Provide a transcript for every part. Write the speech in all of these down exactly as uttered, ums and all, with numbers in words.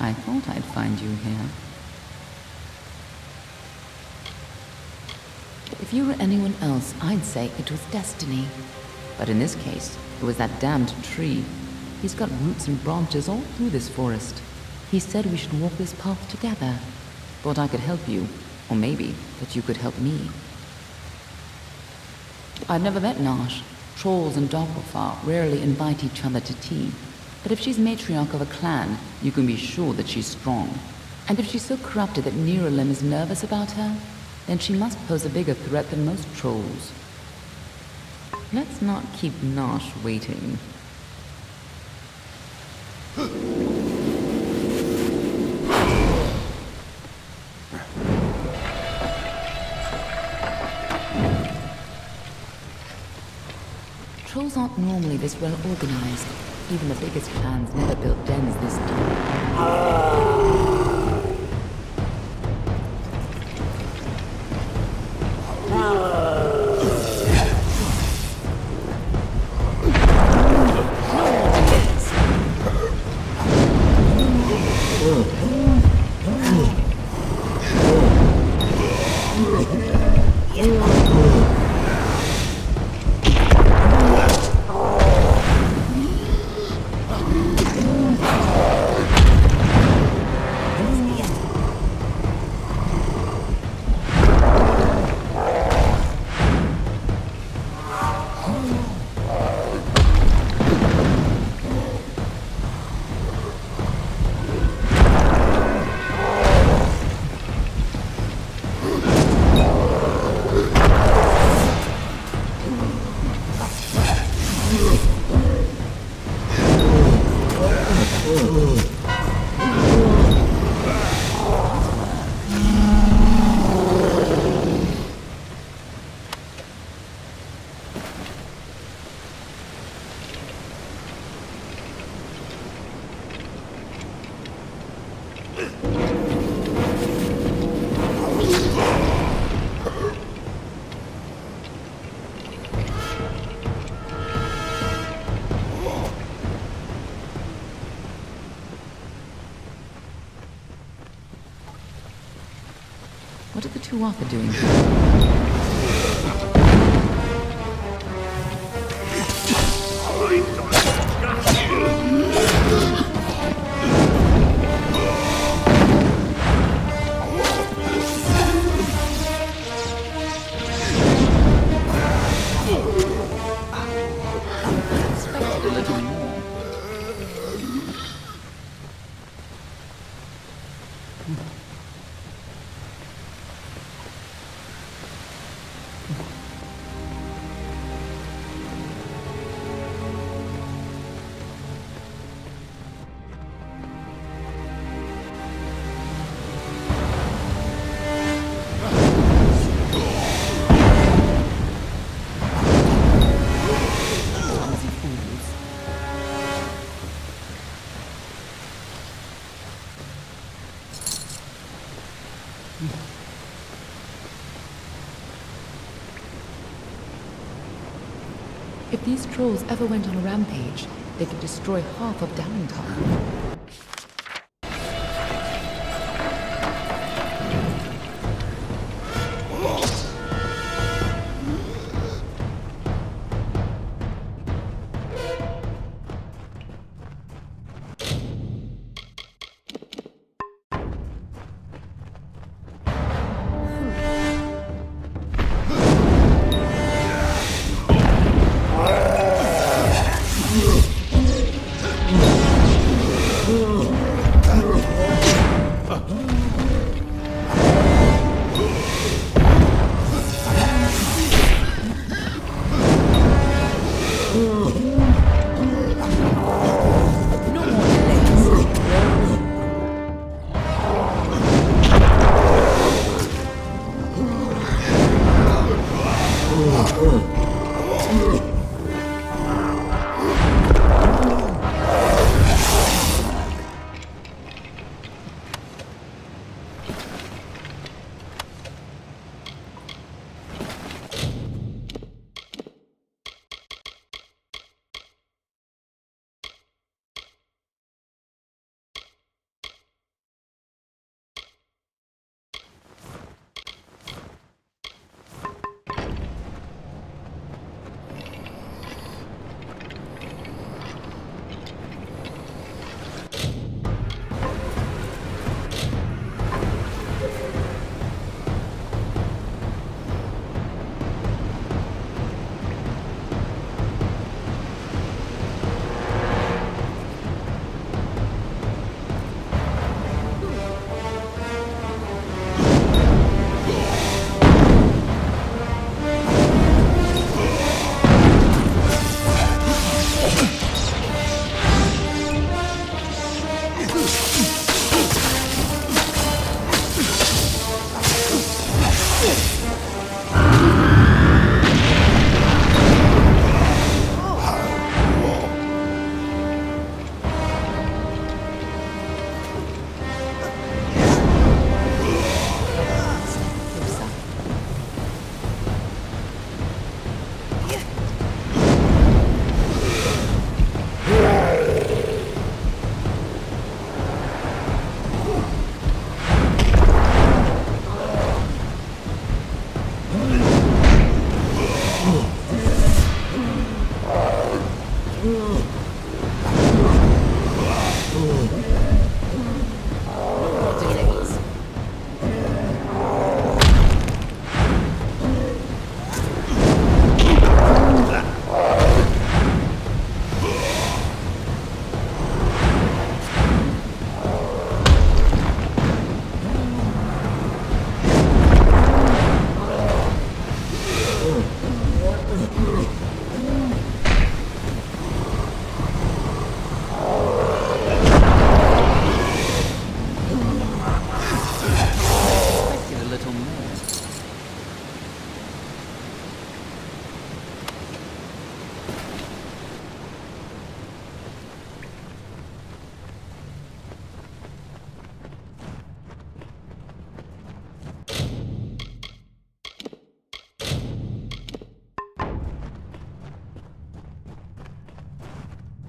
I thought I'd find you here. If you were anyone else, I'd say it was destiny. But in this case, it was that damned tree. He's got roots and branches all through this forest. He said we should walk this path together. Thought I could help you, or maybe that you could help me. I've never met Nash. Trolls and Dogwalfar rarely invite each other to tea. But if she's matriarch of a clan, you can be sure that she's strong. And if she's so corrupted that Neuralim is nervous about her, then she must pose a bigger threat than most trolls. Let's not keep Nash waiting. Trolls aren't normally this well organized. Even the biggest clans never built dens this deep. What are the two Arthur doing here? Expected a little more. If these trolls ever went on a rampage, they could destroy half of Downtown.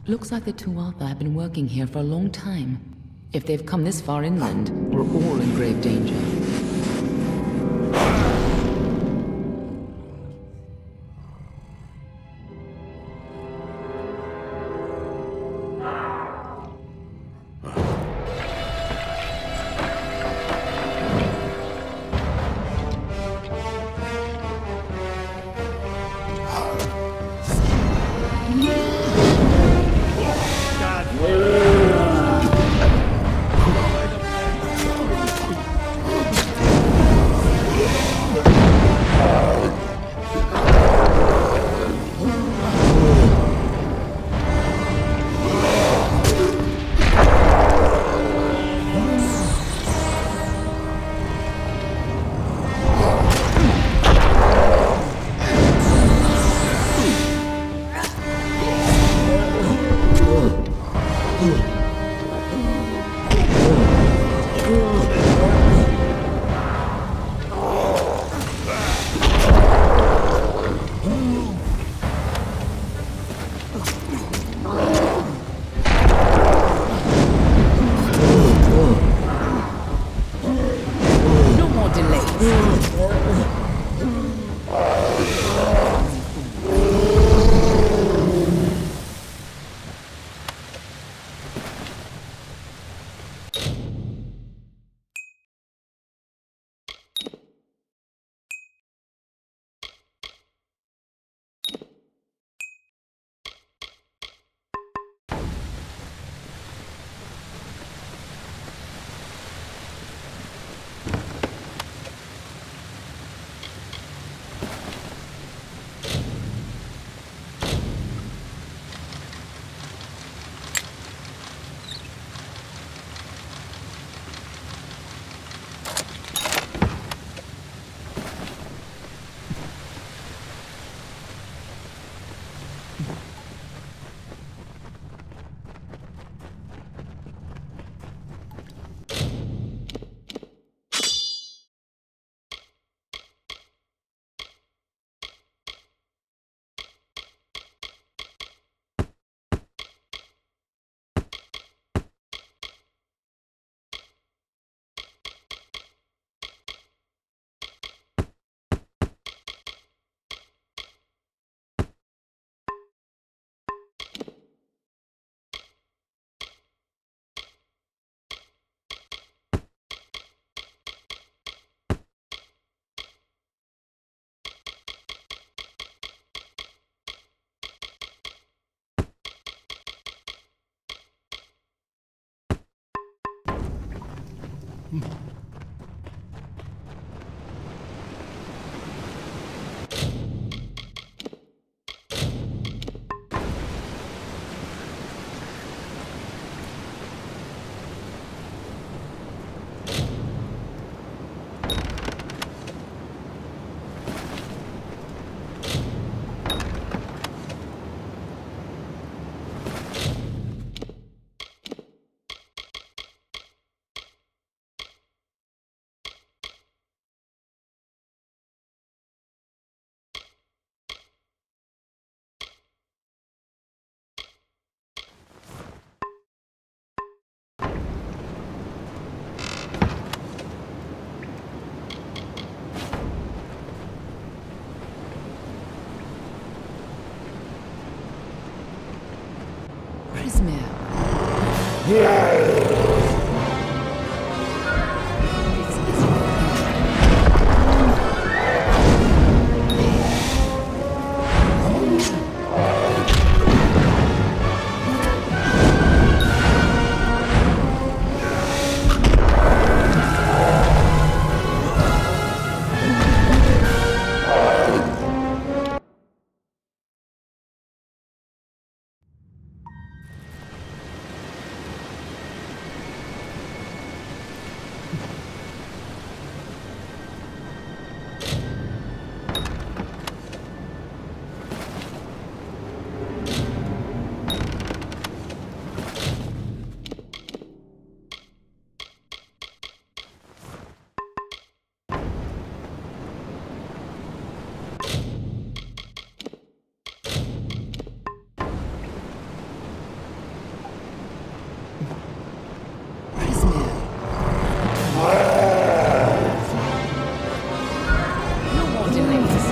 Looks like the Tuatha have been working here for a long time. If they've come this far inland, we're all in grave danger. doings.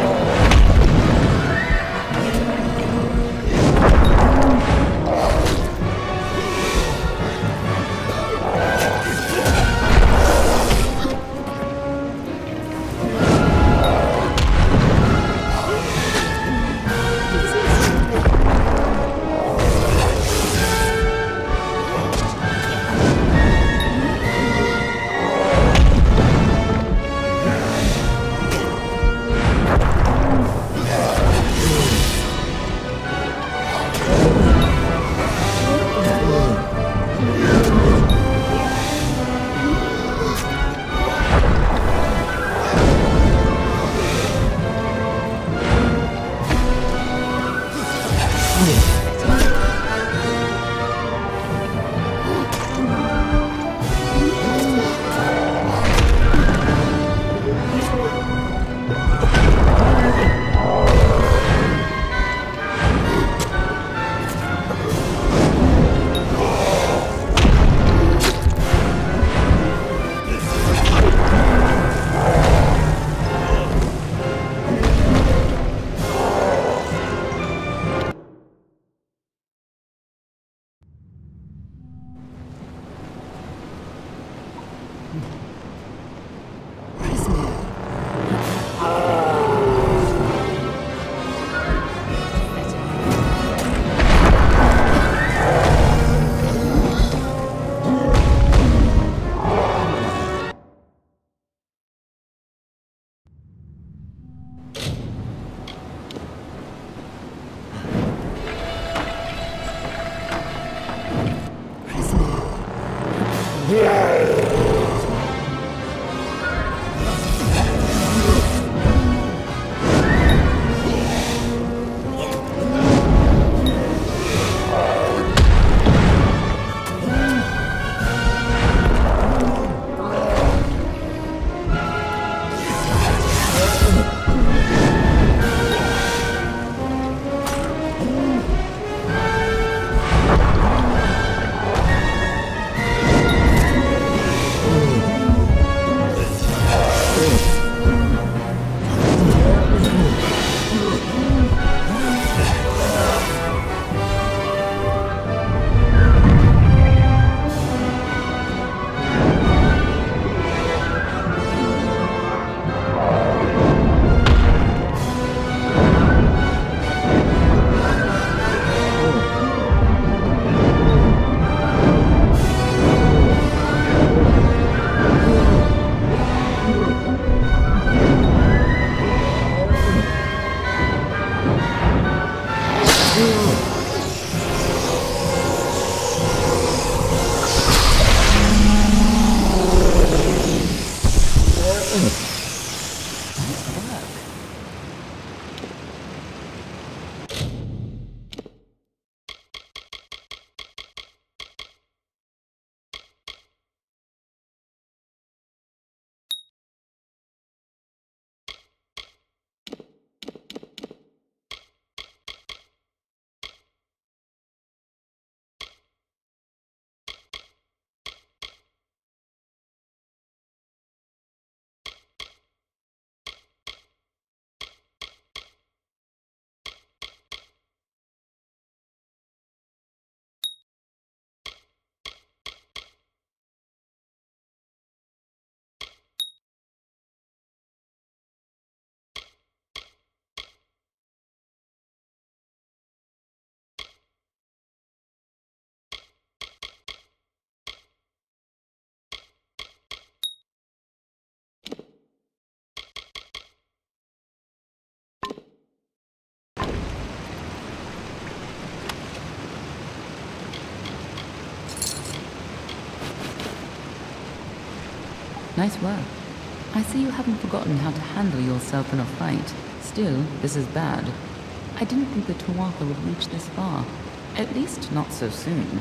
Nice work. I see you haven't forgotten how to handle yourself in a fight. Still, this is bad. I didn't think the Tuatha would reach this far. At least not so soon.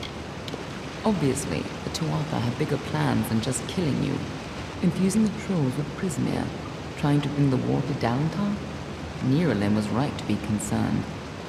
Obviously, the Tuatha have bigger plans than just killing you. Infusing the trolls with Prismere, trying to bring the war to Dalantar? Niralim was right to be concerned.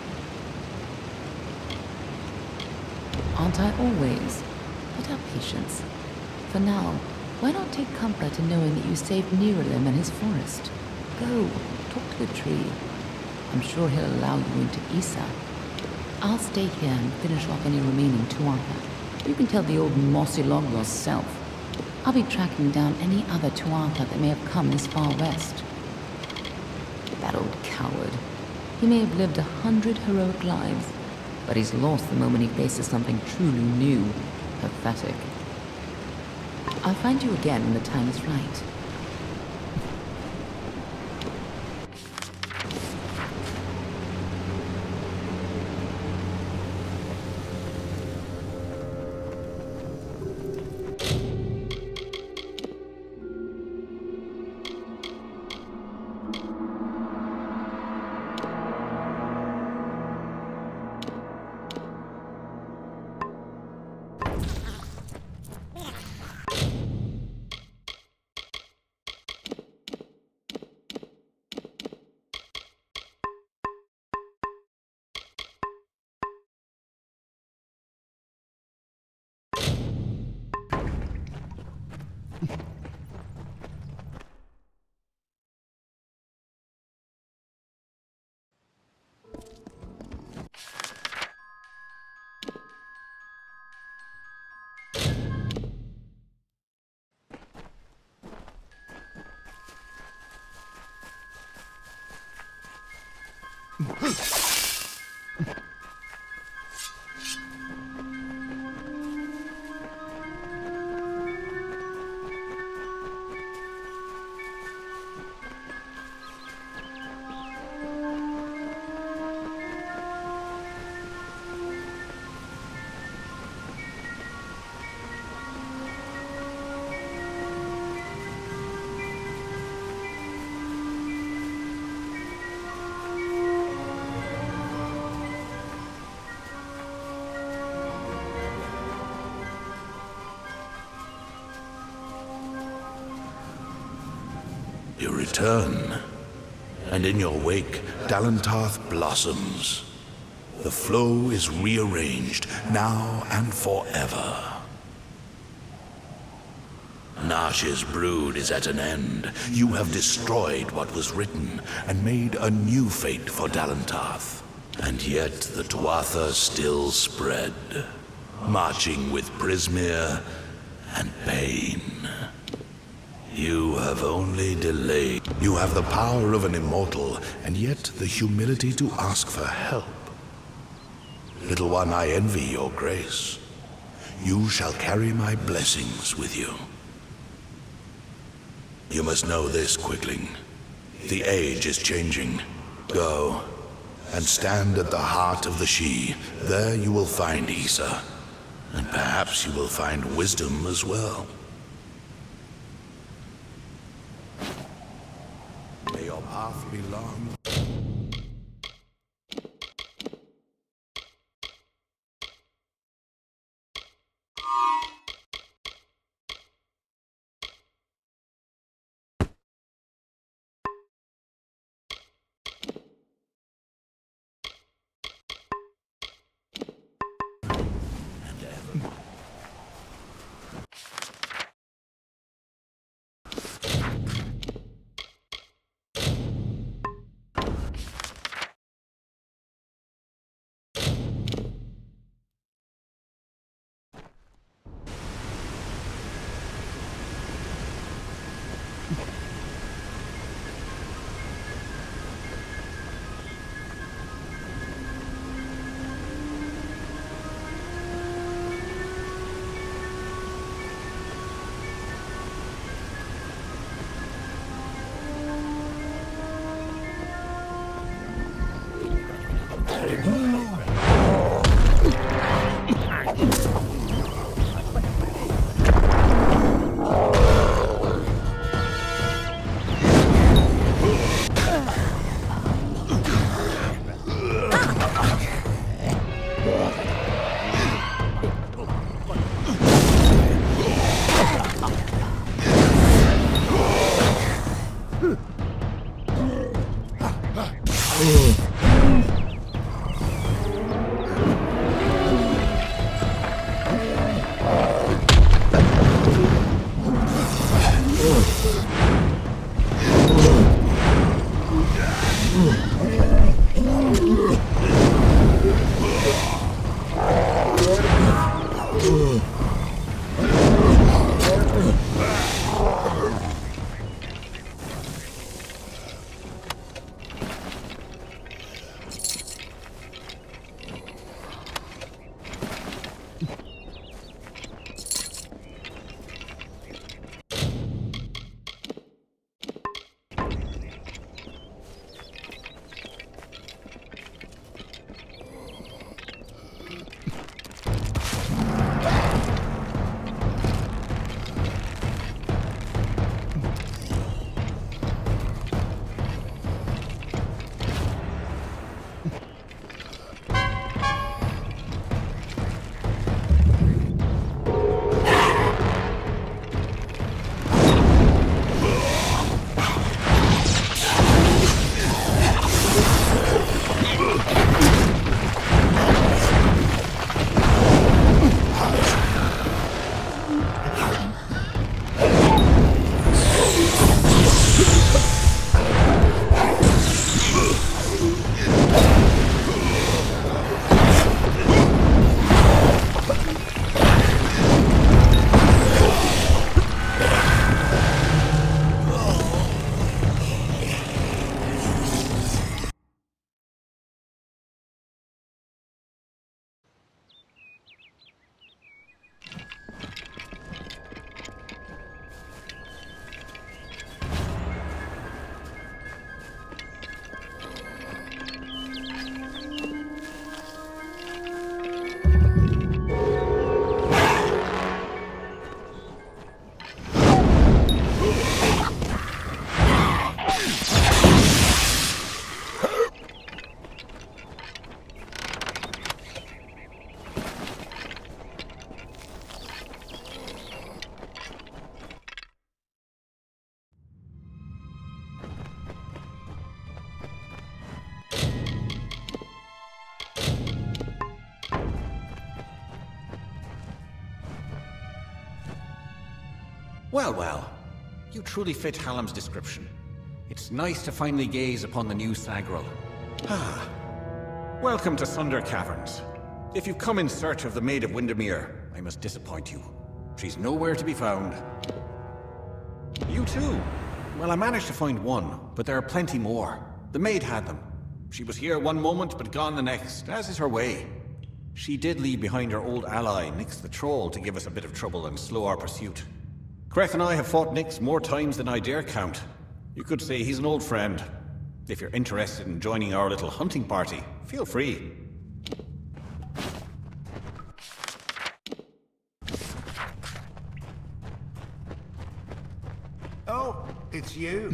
Aren't I always? But have patience. For now, why not take comfort in knowing that you saved Niralim and his forest? Go, talk to the tree. I'm sure he'll allow you into Isa. I'll stay here and finish off any remaining Tuatha. You can tell the old mossy log yourself. I'll be tracking down any other Tuatha that may have come this far west. That old coward. He may have lived a hundred heroic lives, but he's lost the moment he faces something truly new. Pathetic. I'll find you again when the time is right. You return, and in your wake, Dalentarth blossoms. The flow is rearranged, now and forever. Nash's brood is at an end. You have destroyed what was written, and made a new fate for Dalentarth. And yet the Tuatha still spread, marching with Prismir and pain. You have only delayed. You have the power of an immortal, and yet the humility to ask for help. Little one, I envy your grace. You shall carry my blessings with you. You must know this, Quickling. The age is changing. Go, and stand at the heart of the She. There you will find Isa, and perhaps you will find wisdom as well. May your path be long. Well, well. You truly fit Hallam's description. It's nice to finally gaze upon the new Sagril. Ah. Welcome to Sunder Caverns. If you've come in search of the Maid of Windermere, I must disappoint you. She's nowhere to be found. You too? Well, I managed to find one, but there are plenty more. The maid had them. She was here one moment, but gone the next, as is her way. She did leave behind her old ally, Nyx the Troll, to give us a bit of trouble and slow our pursuit. Creth and I have fought Nyx more times than I dare count. You could say he's an old friend. If you're interested in joining our little hunting party, feel free. Oh, it's you.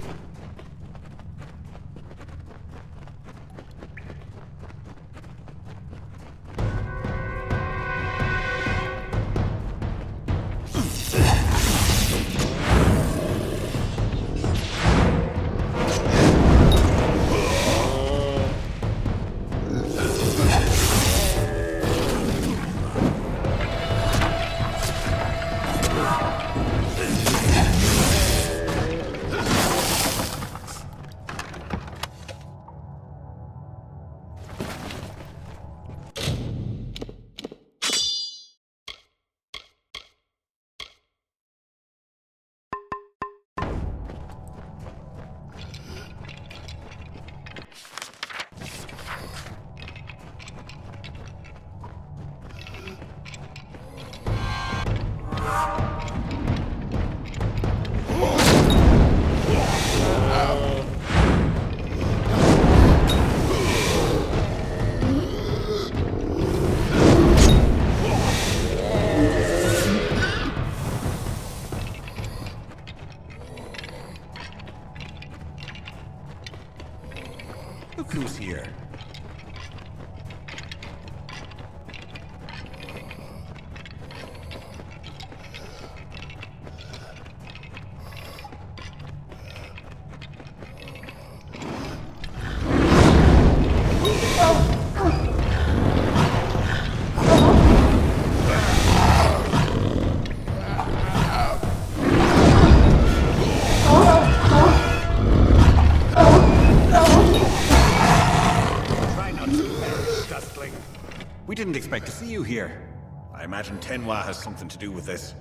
Look who's here. Oh! expect to see you here. I imagine Tenwa has something to do with this.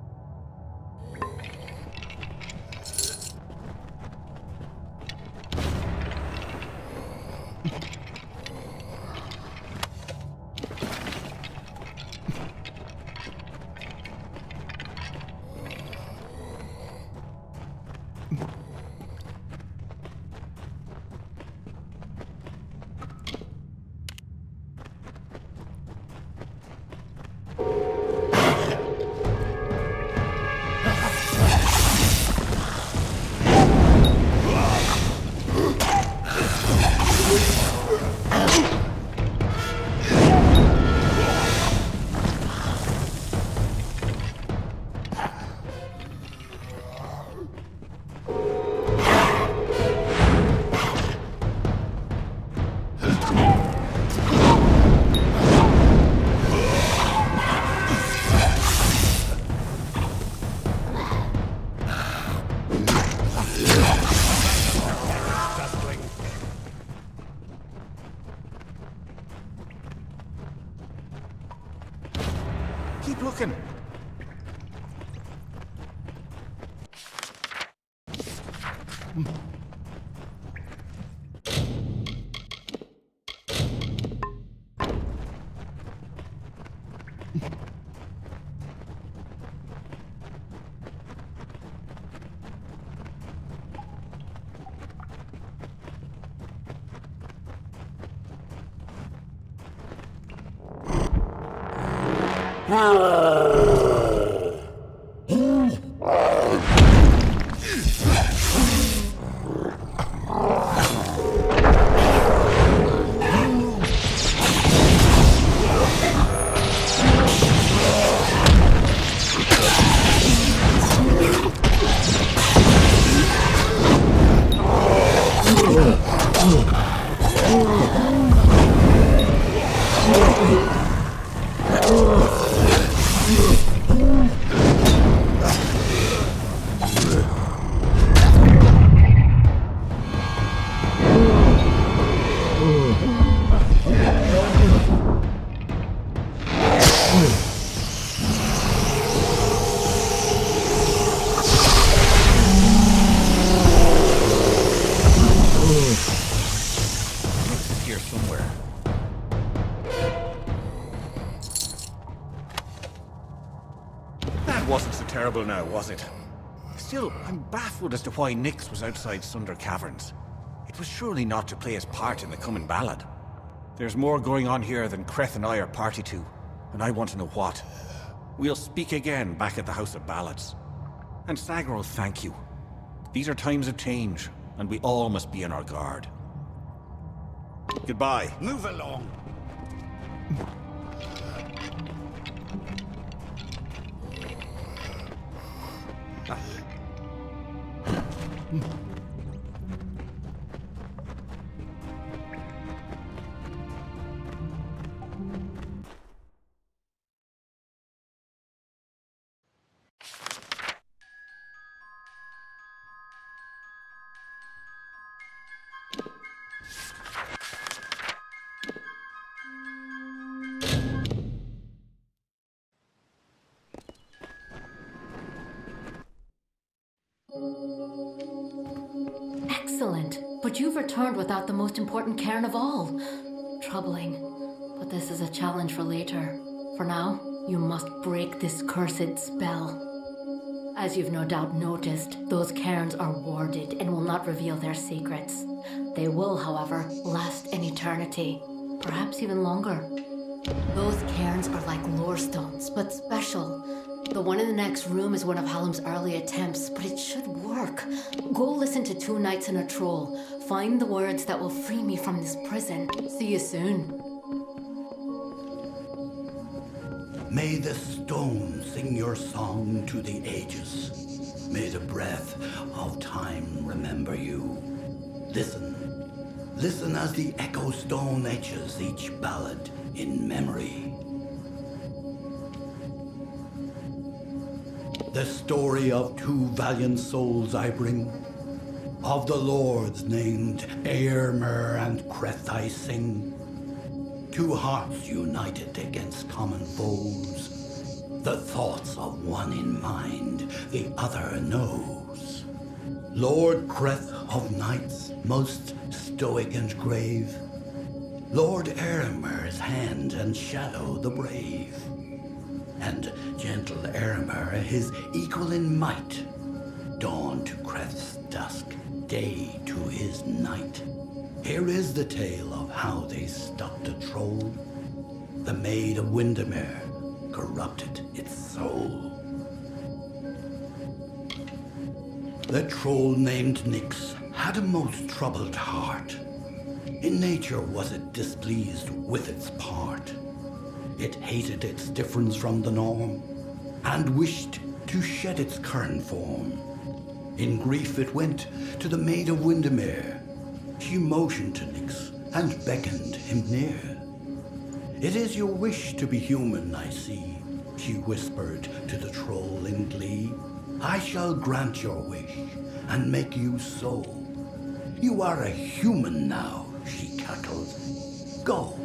Keep looking. Wasn't so terrible now, was it? Still, I'm baffled as to why Nyx was outside Sunder Caverns. It was surely not to play his part in the coming ballad. There's more going on here than Creth and I are party to, and I want to know what. We'll speak again back at the House of Ballads. And Sagril, thank you. These are times of change, and we all must be on our guard. Goodbye. Move along. Excellent, but you've returned without the most important cairn of all. Troubling, but this is a challenge for later. For now, you must break this cursed spell. As you've no doubt noticed, those cairns are warded and will not reveal their secrets. They will, however, last an eternity, perhaps even longer. Those cairns are like lore stones, but special. The one in the next room is one of Hallam's early attempts, but it should work. Go listen to Two Knights and a Troll. Find the words that will free me from this prison. See you soon. May the stone sing your song to the ages. May the breath of time remember you. Listen. Listen as the echo stone etches each ballad in memory. The story of two valiant souls I bring, of the lords named Eärmer and Creth I sing. Two hearts united against common foes. The thoughts of one in mind, the other knows. Lord Creth of knights, most stoic and grave. Lord Erimer's hand and shadow the brave. And gentle Erimer, his equal in might. Dawn to Creth's dusk, day to his night. Here is the tale of how they stopped a troll. The Maid of Windermere corrupted its soul. The troll named Nyx had a most troubled heart. In nature was it displeased with its part. It hated its difference from the norm, and wished to shed its current form. In grief it went to the Maid of Windermere. She motioned to Nyx and beckoned him near. It is your wish to be human, I see, she whispered to the troll in glee. I shall grant your wish and make you so. You are a human now, she cackled. Go.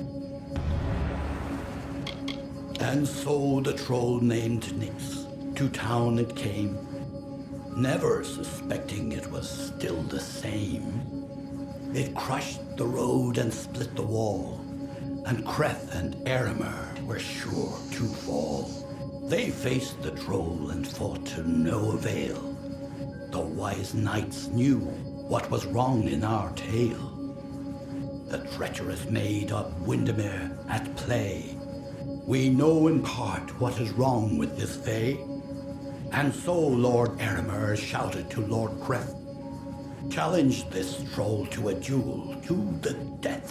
And so the troll named Nyx, to town it came, never suspecting it was still the same. It crushed the road and split the wall, and Creth and Erimer were sure to fall. They faced the troll and fought to no avail. The wise knights knew what was wrong in our tale. The treacherous Maid of Windermere at play. We know in part what is wrong with this fay. And so Lord Erimer shouted to Lord Creth, challenged this troll to a duel to the death.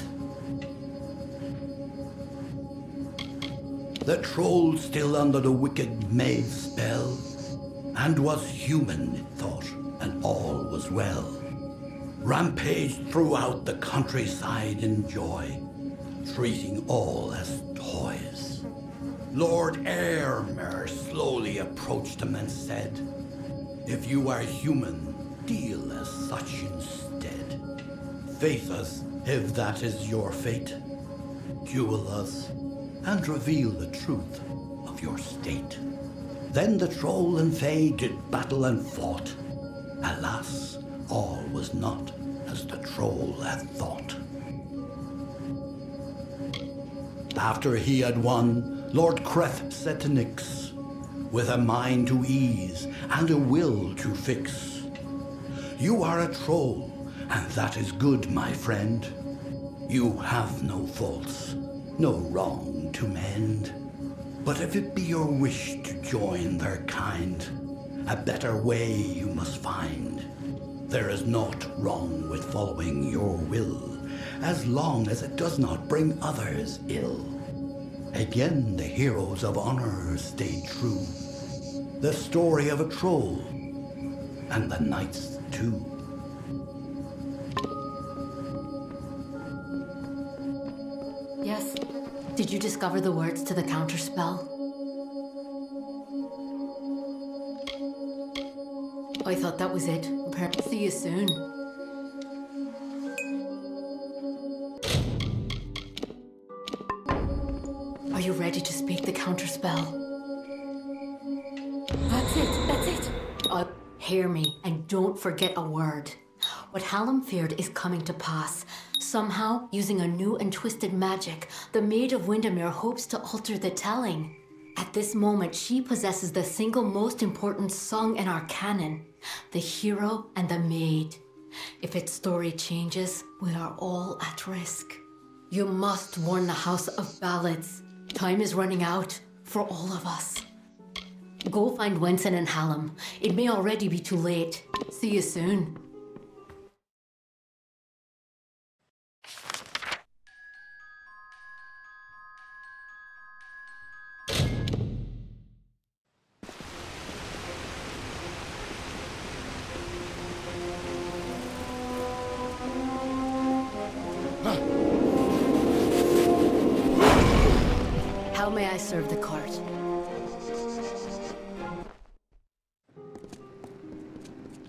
The troll still under the wicked maid's spell, and was human, it thought, and all was well. Rampaged throughout the countryside in joy, treating all as toys. Lord Erimer slowly approached him and said, if you are human, deal as such instead. Face us, if that is your fate. Duel us, and reveal the truth of your state. Then the troll and fae did battle and fought. Alas, all was not as the troll had thought. After he had won, Lord Creth said to Nyx, with a mind to ease and a will to fix, you are a troll, and that is good, my friend. You have no faults, no wrong to mend. But if it be your wish to join their kind, a better way you must find. There is naught wrong with following your will, as long as it does not bring others ill. Again the heroes of honor stayed true. The story of a troll, and the knights too. Yes. Did you discover the words to the counterspell? I thought that was it. See you soon. Are you ready to speak the counterspell? That's it, that's it. Uh, hear me, and don't forget a word. What Hallam feared is coming to pass. Somehow, using a new and twisted magic, the Maid of Windermere hopes to alter the telling. At this moment, she possesses the single most important song in our canon, the hero and the maid. If its story changes, we are all at risk. You must warn the House of Ballads. Time is running out for all of us. Go find Wenson and Hallam. It may already be too late. See you soon. How may I serve the court?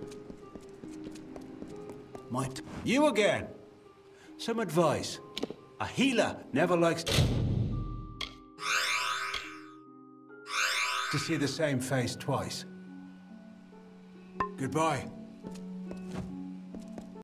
Might you again? Some advice? A healer never likes to see the same face twice. Goodbye.